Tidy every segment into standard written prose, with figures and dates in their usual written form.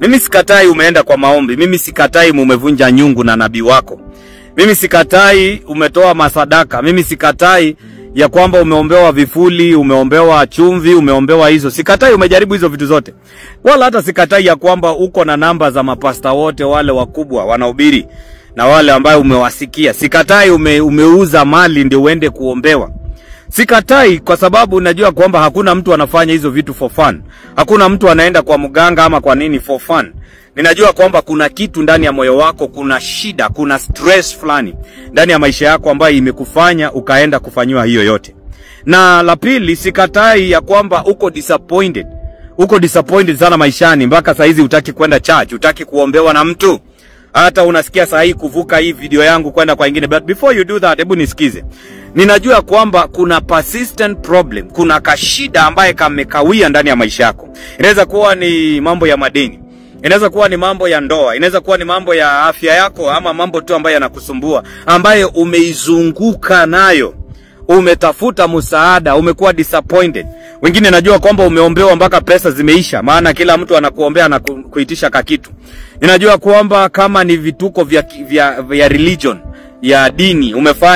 Mimi sikatai umeenda kwa maombi. Mimi sikatai umevunja nyungu na nabii wako. Mimi sikatai umetoa masadaka. Mimi sikatai ya kwamba umeombewa vifuli, umeombewa chumvi, umeombewa hizo. Sikatai umejaribu hizo vitu zote. Wala hata sikatai ya kwamba uko na namba za mapasta wote wale wakubwa wanahubiri na wale ambao umewasikia. Sikatai umeuza mali ndio uende kuombewa. Sikatai kwa sababu unajua kwamba hakuna mtu anafanya hizo vitu for fun. Hakuna mtu anaenda kwa mganga ama kwa nini for fun. Ninajua kwamba kuna kitu ndani ya moyo wako, kuna shida, kuna stress fulani ndani ya maisha yako ambayo imekufanya ukaenda kufanywa hiyo yote. Na la pili, sikatai ya kwamba uko disappointed. Uko disappointed sana maishani mpaka saa hizi hutaki kwenda church, hutaki kuombewa na mtu. Hata unasikia saa hii kuvuka hii video yangu kwenda kwa ingine. But before you do that, hebu nisikize. Ninajua kwamba kuna persistent problem, kuna kashida ambaye kamekawia ndani ya maisha yako. Inaweza kuwa ni mambo ya madeni, inaweza kuwa ni mambo ya ndoa, inaweza kuwa ni mambo ya afya yako, ama mambo tu ambayo yanakusumbua, ambayo umeizunguka nayo. Umetafuta msaada, umekuwa disappointed. Wengine najua kwamba umeombewa mpaka pesa zimeisha, maana kila mtu anakuombea na kuitisha kakitu. Ninajua kwamba kama ni vituko vya religion, ya dini,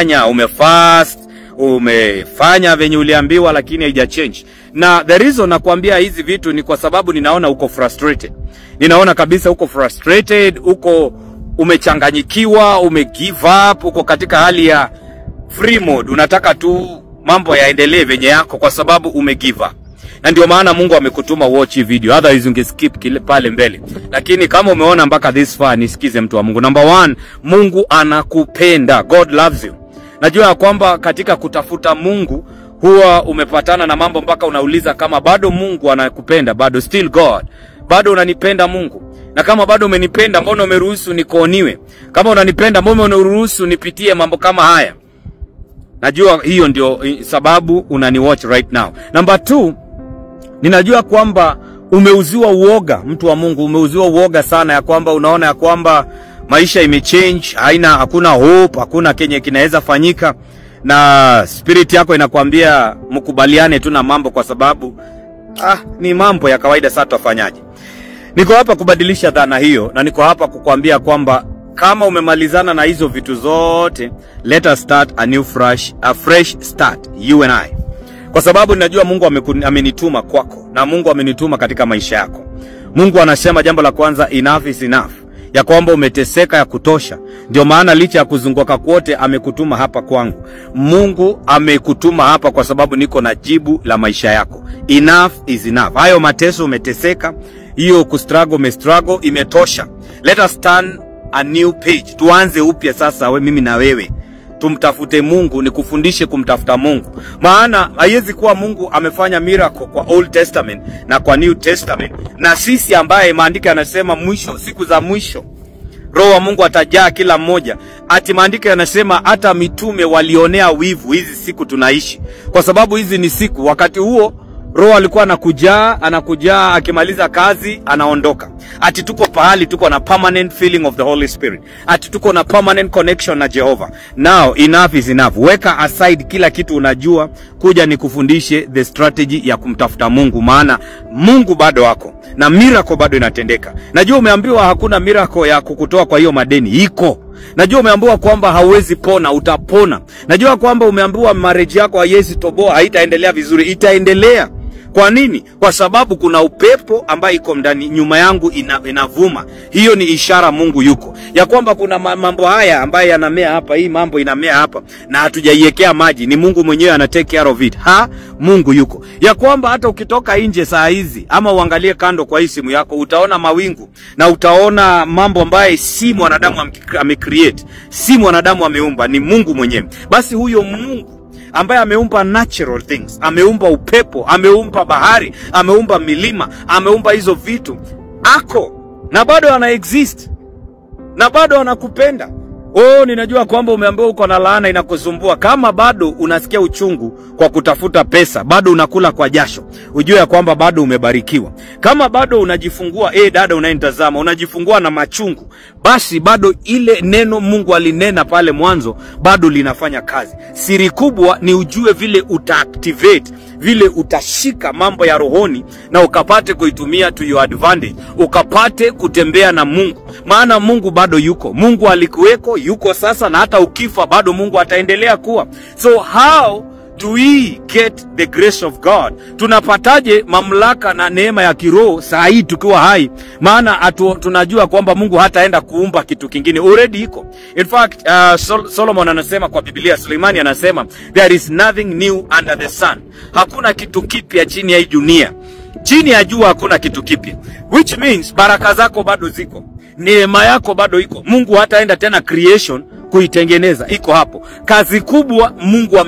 umefast, umefanya venye uliambiwa lakini haija change. Na the reason nakwambia hizi vitu ni kwa sababu ninaona uko frustrated. Ninaona kabisa uko frustrated, uko umechanganyikiwa, umegive up, uko katika hali ya free mode. Unataka tu mambo yaendelee venye yako kwa sababu umegive up. Na ndio maana Mungu amekutuma watch hii video. Otherwise ungeskip kile pale mbele. Lakini kama umeona mpaka this far, nisikize mtu wa Mungu. Number 1, Mungu anakupenda. God loves you. Najua kwamba katika kutafuta Mungu huwa umepatana na mambo mpaka unauliza kama bado Mungu anakupenda, bado still God. Bado unanipenda Mungu. Na kama bado umenipenda, mbona umeruhusu nikooniwe? Kama unanipenda, mbona umeruhusu nipitie mambo kama haya? Najua hiyo ndio sababu unaniwatch right now. Number 2, ninajua kwamba umeuziwa uoga, mtu wa Mungu, umeuziwa uoga sana ya kwamba unaona ya kwamba maisha imechange, hakuna hope, hakuna kenye kinaweza fanyika, na spirit yako inakwambia mkubaliane tu na mambo kwa sababu ni mambo ya kawaida, sasa tufanyaje? Niko hapa kubadilisha dhana hiyo, na niko hapa kukuambia kwamba kama umemalizana na hizo vitu zote, let us start a fresh start, you and I. Kwa sababu ninajua Mungu amenituma kwako, na Mungu amenituma katika maisha yako. Mungu anasema jambo la kwanza, enough is enough. Ya kwamba umeteseka ya kutosha. Ndio maana licha ya kuzunguka kwote amekutuma hapa kwangu. Mungu amekutuma hapa kwa sababu niko na jibu la maisha yako. Enough is enough. Hayo mateso umeteseka, hiyo umestruggle imetosha. Let us turn a new page. Tuanze upya sasa, mimi na wewe. Tumtafute Mungu, nikufundishe kumtafuta Mungu. Maana haiwezi kuwa Mungu amefanya miracle kwa Old Testament na kwa New Testament, na sisi ambaye maandiko yanasema mwisho, siku za mwisho Roho wa Mungu atajaa kila mmoja. Ati maandiko yanasema hata mitume walionea wivu hizi siku tunaishi, kwa sababu hizi ni siku. Wakati huo Roho alikuwa anakujaa, akimaliza kazi anaondoka. Ati tuko pahali tuko na permanent feeling of the Holy Spirit. Ati tuko na permanent connection na Jehova. Now enough is enough. Weka aside kila kitu unajua, kuja nikufundishe the strategy ya kumtafuta Mungu, maana Mungu bado wako na miracle bado inatendeka. Najua umeambiwa hakuna miracle ya kukutoa kwa hiyo madeni, iko. Najua umeambiwa kwamba hauwezi pona, utapona. Najua kwamba umeambiwa marriage yako haiwezi toboa, haitaendelea vizuri, itaendelea. Kwa nini? Kwa sababu kuna upepo ambaye iko ndani, nyuma yangu inavuma. Hiyo ni ishara Mungu yuko. Ya kwamba kuna mambo haya ambaye yanamea hapa, hii mambo inamea hapa na hatujaiwekea maji. Ni Mungu mwenyewe ana take care of it. Mungu yuko. Ya kwamba hata ukitoka nje saa hizi ama uangalie kando kwa hii simu yako, utaona mawingu na utaona mambo ambaye si mwanadamu amecreate, si mwanadamu ameumba, ni Mungu mwenyewe. Basi huyo Mungu ambaye ameumba natural things, ameumba upepo, ameumba bahari, ameumba milima, ameumba hizo vitu, ako na bado ana exist na bado anakupenda. Ninajua kwamba umeambiwa uko na laana inakusumbua. Kama bado unasikia uchungu kwa kutafuta pesa, bado unakula kwa jasho, ujue ya kwamba bado umebarikiwa. Kama bado unajifungua, dada unayenitazama, unajifungua na machungu, basi bado ile neno Mungu alinena pale mwanzo bado linafanya kazi. Siri kubwa ni ujue vile utaactivate, vile utashika mambo ya rohoni na ukapate kuitumia to your advantage, ukapate kutembea na Mungu. Maana Mungu bado yuko. Mungu alikuweko, yuko sasa, na hata ukifa bado Mungu ataendelea kuwa. So how do we get the grace of God? Tunapataje mamlaka na neema ya kiroho saa hii tukiwa hai? Maana tunajua kwamba Mungu hataenda kuumba kitu kingine, already iko. In fact, Solomon anasema kwa Biblia, Suleimani anasema, there is nothing new under the sun. Hakuna kitu kipya chini ya hii dunia. Chini ya jua hakuna kitu kipya. Which means baraka zako bado ziko. Neema yako bado iko. Mungu hataenda tena creation kuitengeneza, iko hapo. Kazi kubwa Mungu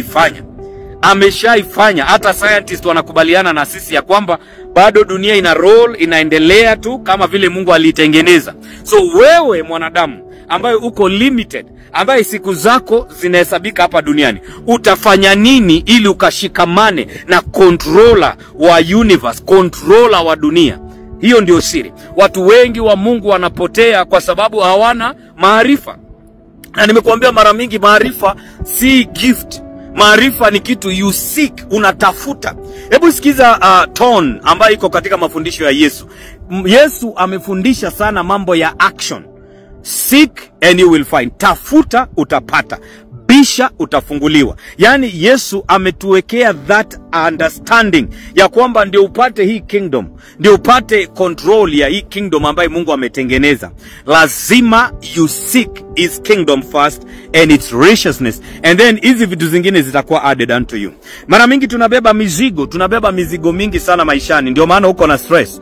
ameshaifanya. Hata scientists wanakubaliana na sisi ya kwamba bado dunia ina roll, inaendelea tu kama vile Mungu alitengeneza. So wewe mwanadamu ambaye uko limited, ambaye siku zako zinahesabika hapa duniani, utafanya nini ili ukashikamane na controller wa universe, controller wa dunia? Hiyo ndio siri. Watu wengi wa Mungu wanapotea kwa sababu hawana maarifa. Na nimekuambia mara mingi, maarifa si gift. Maarifa ni kitu you seek, unatafuta. Hebu sikiza tone ambayo iko katika mafundisho ya Yesu. Yesu amefundisha sana mambo ya action. Seek and you will find. Tafuta utapata. Bisha utafunguliwa. Yani Yesu ametuwekea that understanding ya kwamba ndio upate hii kingdom, ndio upate control ya hii kingdom ambayo Mungu ametengeneza, lazima you seek his kingdom first and its righteousness, and then hizi vitu zingine zitakuwa added unto you. Mara mingi tunabeba mizigo mingi sana maishani. Ndio maana uko na stress.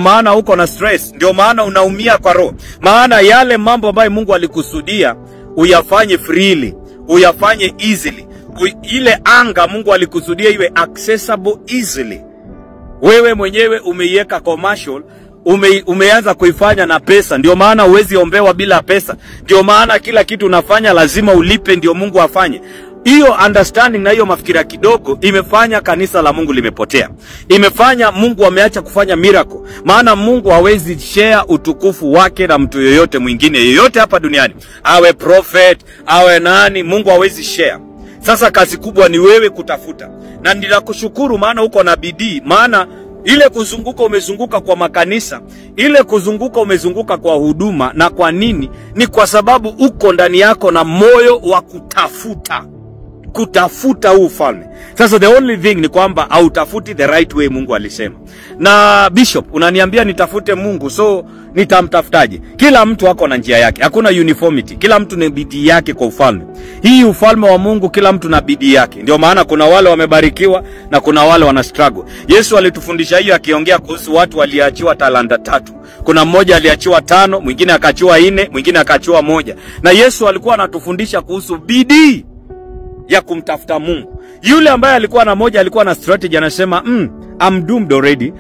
Ndio maana unaumia kwa roho. Maana yale mambo ambayo Mungu alikusudia uyafanye freely, uyafanye easily. Ile anga Mungu alikusudia iwe accessible easily, wewe mwenyewe umeiweka commercial, umeanza kuifanya na pesa. Ndio maana huwezi ombewa bila pesa. Ndio maana kila kitu unafanya lazima ulipe ndio Mungu afanye. Hiyo understanding na hiyo mafikira kidogo imefanya kanisa la Mungu limepotea. Imefanya Mungu ameacha kufanya miracle. Maana Mungu hawezi share utukufu wake na mtu yoyote mwingine, yoyote hapa duniani. Awe prophet, awe nani, Mungu hawezi share. Sasa kazi kubwa ni wewe kutafuta. Na ninakushukuru maana uko na bidii. Maana ile kuzunguka umezunguka kwa makanisa, ile kuzunguka umezunguka kwa huduma. Na kwa nini? Ni kwa sababu uko ndani yako na moyo wa kutafuta huu ufalme. Sasa the only thing ni kwamba hautafuti the right way Mungu alisema. Na Bishop unaniambia nitafute Mungu, so nitamtafutaje? Kila mtu wako na njia yake. Hakuna uniformity. Kila mtu na bidii yake kwa ufalme. Hii ufalme wa Mungu kila mtu na bidii yake. Ndio maana kuna wale wamebarikiwa na kuna wale wana struggle. Yesu alitufundisha hiyo akiongea kuhusu watu waliachiwa talanta 3. Kuna mmoja aliachiwa 5, mwingine akaachiwa 4, mwingine akaachiwa 1. Na Yesu alikuwa anatufundisha kuhusu bidii ya kumtafuta Mungu. Yule ambaye alikuwa na moja alikuwa na strategy, anasema I'm doomed already.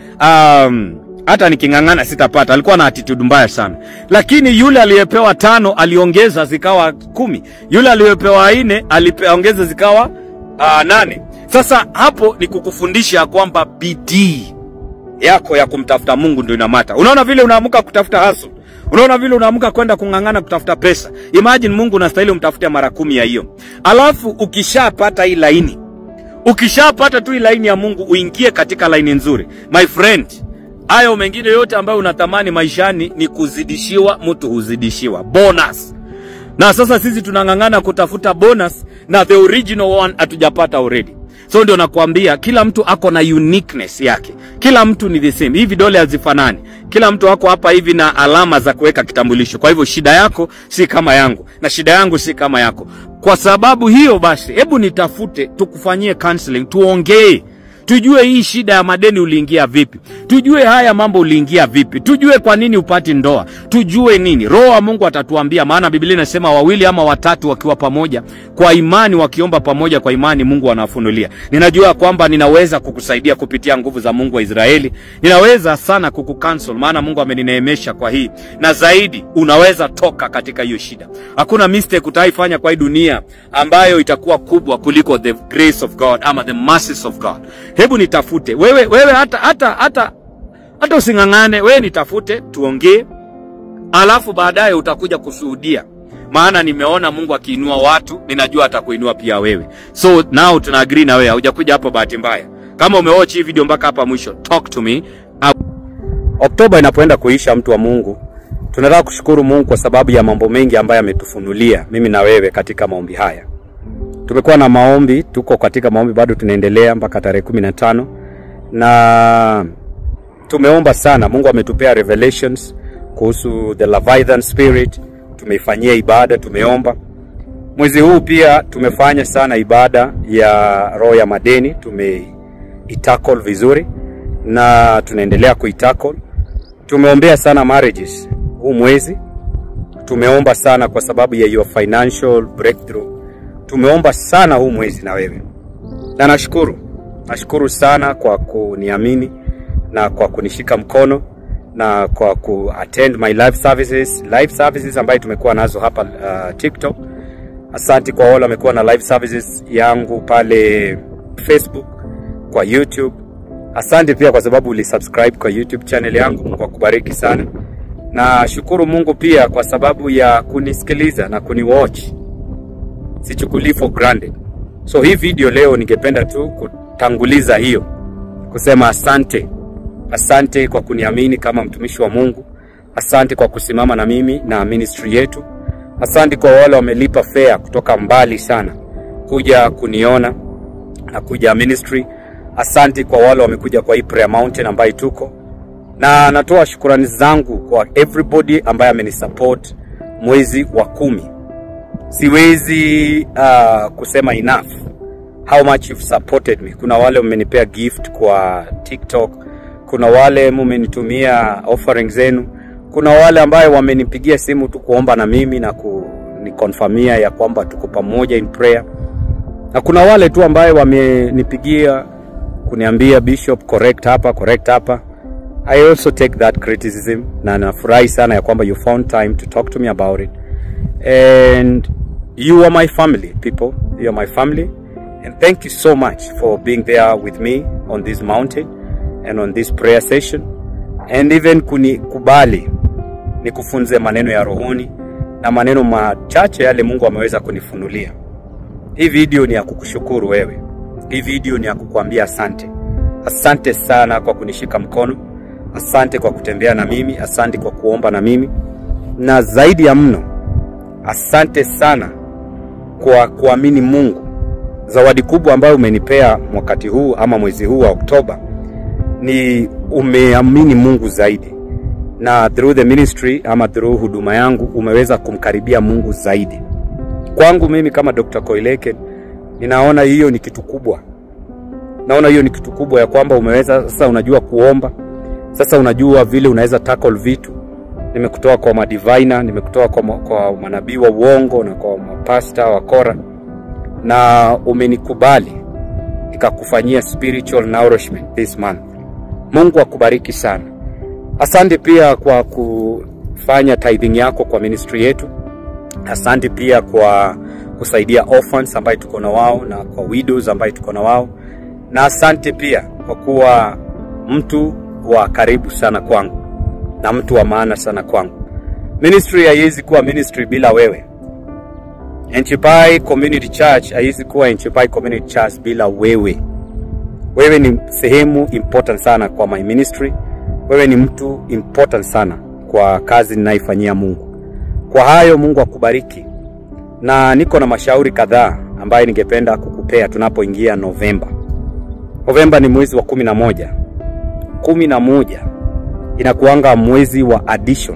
Hata nikingangana sitapata. Alikuwa na attitude mbaya sana. Lakini yule aliyepewa 5 aliongeza zikawa 10. Yule aliyepewa 4 aliongeza zikawa 8. Sasa hapo ni kukufundisha kwamba bidii yako ya kumtafuta Mungu ndio inamata. Unaona vile unaamka kutafuta hustle. Unaona vile unaamka kwenda kungangana kutafuta pesa. Imagine Mungu unastahili umtafute mara 10 ya hiyo. Alafu ukishapata hii laini, ukishapata tu hii laini ya Mungu, uingie katika laini nzuri. My friend, hayo mengine yote ambayo unatamani maishani ni kuzidishiwa, mtu huzidishiwa. Bonus. Na sasa sisi tunangangana kutafuta bonus na the original one hatujapata already. So ndio nakwambia kila mtu ako na uniqueness yake. Kila mtu ni the same. Hivi vidole hazifanani. Kila mtu wako hapa hivi na alama za kuweka kitambulisho. Kwa hivyo shida yako si kama yangu na shida yangu si kama yako. Kwa sababu hiyo basi, hebu nitafute tukufanyie counseling, tuongee. Tujue hii shida ya madeni uliingia vipi. Tujue haya mambo uliingia vipi. Tujue kwa nini upati ndoa. Tujue nini. Roho wa Mungu atatuambia, maana Biblia inasema 2 ama 3 wakiwa pamoja kwa imani, wakiomba pamoja kwa imani, Mungu anawafunulia. Ninajua kwamba ninaweza kukusaidia kupitia nguvu za Mungu wa Israeli. Ninaweza sana kukucancel maana Mungu amenineemesha kwa hii. Na zaidi unaweza toka katika hiyo shida. Hakuna mistake utaifanya kwa hii dunia ambayo itakuwa kubwa kuliko the grace of God ama the mercies of God. Hebu nitafute. Wewe hata usingangane, wewe nitafute, tuongee. Alafu baadaye utakuja kushuhudia. Maana nimeona Mungu akiinua watu, ninajua atakuinua pia wewe. So now tuna agree na wewe. Hujakuja hapo bahati mbaya. Kama umewatch hii video mpaka hapa mwisho, talk to me. Oktoba inapoenda kuisha, mtu wa Mungu, tunataka kushukuru Mungu kwa sababu ya mambo mengi ambayo ametufunulia mimi na wewe katika maombi haya. Tumekuwa na maombi, tuko katika maombi bado tunaendelea mpaka tarehe 15 na tumeomba sana. Mungu ametupea revelations kuhusu the Leviathan spirit, tumeifanyia ibada, tumeomba. Mwezi huu pia tumefanya sana ibada ya roho ya madeni, tumeitackle vizuri na tunaendelea kuitackle. Tumeombea sana marriages huu mwezi. Tumeomba sana kwa sababu ya your financial breakthrough. Tumeomba sana huu mwezi na wewe. Na nashukuru sana kwa kuniamini na kwa kunishika mkono na kwa attend my live services ambayo tumekuwa nazo hapa TikTok. Asante kwa wale wamekuwa na live services yangu pale Facebook, kwa YouTube. Asante pia kwa sababu ulisubscribe kwa YouTube channel yangu. Mungu akubariki sana. Na shukuru Mungu pia kwa sababu ya kunisikiliza na kuniwatch. Sichukuli for granted. So hii video leo ningependa tu kutanguliza hiyo, kusema asante. Asante kwa kuniamini kama mtumishi wa Mungu. Asante kwa kusimama na mimi na ministry yetu. Asante kwa wale wamelipa fare kutoka mbali sana kuja kuniona na kuja ministry. Asante kwa wale wamekuja kwa hii prayer mountain ambayo tuko. Na natoa shukrani zangu kwa everybody ambaye amenisupport mwezi wa 10. Siwezi kusema enough how much you've supported me. Kuna wale mmenipea gift kwa TikTok, kuna wale mmenitumia offering zenu, kuna wale ambao wamenipigia simu tu kuomba na mimi na kunikonfirmia ya kwamba tuko pamoja in prayer. Na kuna wale tu ambao wamenipigia kuniambia Bishop correct hapa. I also take that criticism na nafurahi sana ya kwamba you found time to talk to me about it. And you are my family, people. You are my family. And thank you so much for being there with me on this mountain and on this prayer session. And even kunikubali nikufunze maneno ya rohoni na maneno machache yale Mungu ameweza kunifunulia. Hii video ni ya kukushukuru wewe. Hii video ni ya kukuambia asante. Asante sana kwa kunishika mkono. Asante kwa kutembea na mimi. Asante kwa kuomba na mimi. Na zaidi ya mno, asante sana kwa kuamini Mungu. Zawadi kubwa ambayo umenipea wakati huu ama mwezi huu wa Oktoba ni umeamini Mungu zaidi. Na through the ministry ama through huduma yangu umeweza kumkaribia Mungu zaidi. Kwangu mimi kama Dr. Koileke ninaona hiyo ni kitu kubwa. Naona hiyo ni kitu kubwa ya kwamba umeweza sasa, unajua kuomba. Sasa unajua vile unaweza tackle vitu. Nimekutoa kwa madiviner, nimekutoa kwa manabii wa uongo na kwa mapasta wa kora, na umenikubali nikakufanyia spiritual nourishment this month. Mungu akubariki sana. Asante pia kwa kufanya tithing yako kwa ministry yetu. Asante pia kwa kusaidia orphans ambaye tuko na wao na kwa widows ambaye tuko na wao. Na asante pia kwa kuwa mtu wa karibu sana kwangu na mtu wa maana sana kwangu. Ministry haiwezi kuwa ministry bila wewe. Enchipai Community Church haiwezi kuwa Enchipai Community Church bila wewe. Wewe ni sehemu important sana kwa my ministry. Wewe ni mtu important sana kwa kazi ninaifanyia Mungu. Kwa hayo Mungu akubariki. Na niko na mashauri kadhaa ambayo ningependa kukupea tunapoingia Novemba. Novemba ni mwezi wa 11. 11 inakuanga mwezi wa addition,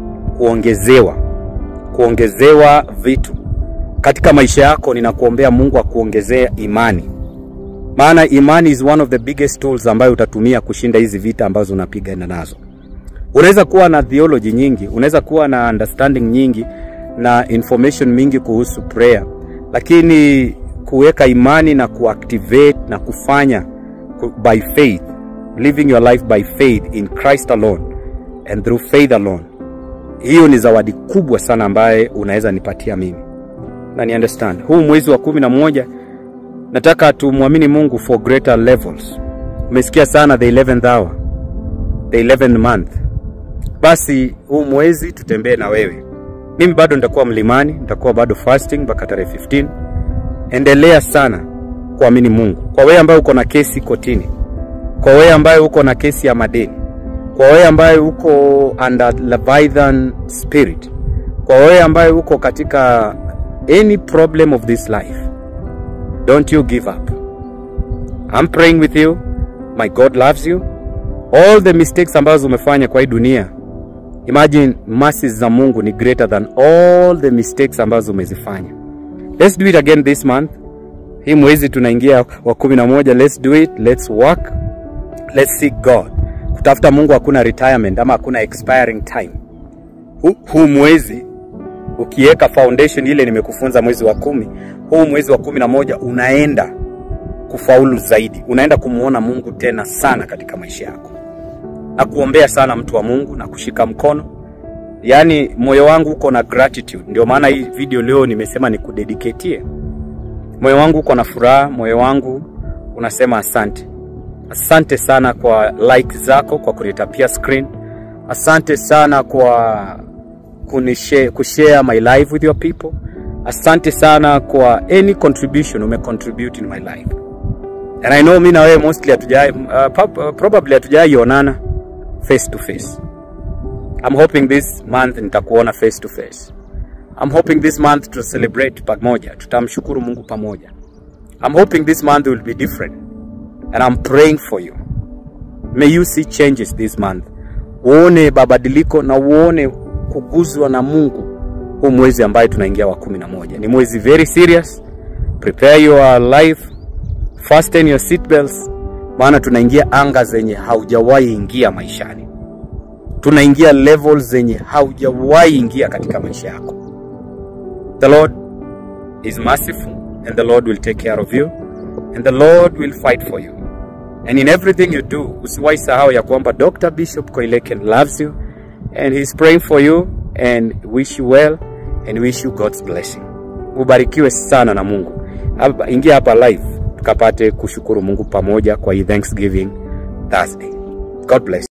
kuongezewa vitu. Katika maisha yako ninakuombea Mungu akuongezea imani. Maana imani is one of the biggest tools ambayo utatumia kushinda hizi vita ambazo unapigana nazo. Unaweza kuwa na theology nyingi, unaweza kuwa na understanding nyingi na information mingi kuhusu prayer, lakini kuweka imani na kuactivate na kufanya by faith, living your life by faith in Christ alone and through faith alone, hiyo ni zawadi kubwa sana ambaye unaweza nipatia mimi. Na ni understand, huu mwezi wa 11 nataka tumwamini Mungu for greater levels. Umesikia sana the 11th hour, the 11th month. Basi huu mwezi tutembee na wewe. Mimi bado nitakuwa mlimani, nitakuwa bado fasting mpaka tarehe 15. Endelea sana kuamini Mungu, kwa wewe ambaye uko na kesi kotini, kwa wewe ambaye uko na kesi ya madeni, kwa wewe ambaye uko under Leviathan spirit, kwa wewe ambaye uko katika any problem of this life, don't you give up. I'm praying with you. My God loves you. All the mistakes ambazo umefanya kwa hii dunia, imagine mercies za Mungu ni greater than all the mistakes ambazo umezifanya. Let's do it again this month. Hii mwezi tunaingia wa 11. Let's do it. Let's work. Let's seek God. Kutafuta Mungu hakuna retirement ama hakuna expiring time. Huu mwezi ukiweka foundation ile nimekufunza mwezi wa 10, huu mwezi wa 11 unaenda kufaulu zaidi. Unaenda kumuona Mungu tena sana katika maisha yako. Na kuombea sana mtu wa Mungu na kushika mkono. Yaani moyo wangu uko na gratitude. Ndio maana hii video leo nimesema nikudedicate. Moyo wangu uko na furaha, moyo wangu unasema asante. Asante sana kwa like zako, kwa kunitapia screen. Asante sana kwa kushare my life with your people. Asante sana kwa any contribution umecontribute in my life. And I know mimi na wewe mostly probably hatujaiona face to face. I'm hoping this month nitakuona face to face. I'm hoping this month to celebrate pamoja, tutamshukuru Mungu pamoja. I'm hoping this month will be different. And I'm praying for you. May you see changes this month. Uone babadiliko na uone kuguzwa na Mungu huu mwezi ambaye tunaingia wa 11. Ni mwezi very serious. Prepare your life. Fasten your seatbelts. Maana tunaingia anga zenye haujawahi ingia maishani. Tunaingia levels zenye haujawahi ingia katika maisha yako. The Lord is merciful and the Lord will take care of you and the Lord will fight for you. And in everything you do, usiwahi sahau ya kwamba Dr. Bishop Koileken loves you and he's praying for you and wish you well and wish you God's blessing. Ubarikiwe sana na Mungu. Ingia hapa live tukapate kushukuru Mungu pamoja kwa hii Thanksgiving Thursday. God bless.